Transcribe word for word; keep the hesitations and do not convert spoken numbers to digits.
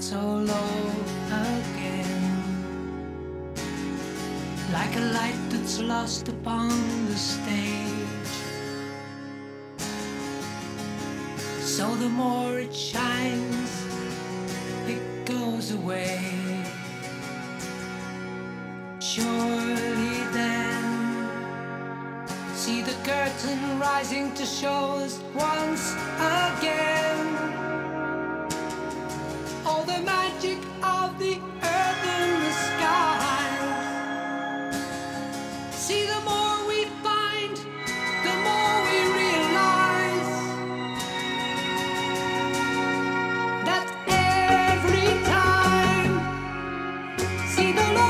so low again, like a light that's lost upon the stage. So the more it shines, it goes away. Surely then, see the curtain rising to show us once again all the magic of the earth and the sky. See, the more we find, the more we realize that every time, see the